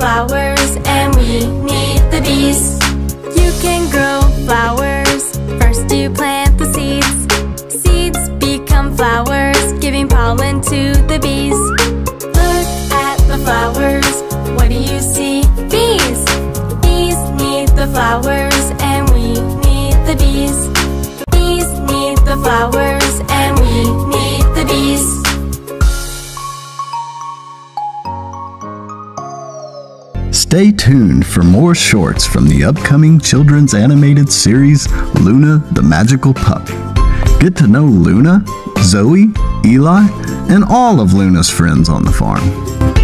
flowers, and we need the bees. You can grow flowers. First you plant the seeds. Seeds become flowers, giving pollen to the bees. Look at the flowers. What do you see? Bees! Bees need the flowers, and we need the bees. Bees need the flowers, and we need the bees. Stay tuned for more shorts from the upcoming children's animated series, Luna the Magical Puppy. Get to know Luna, Zoe, Eli, and all of Luna's friends on the farm.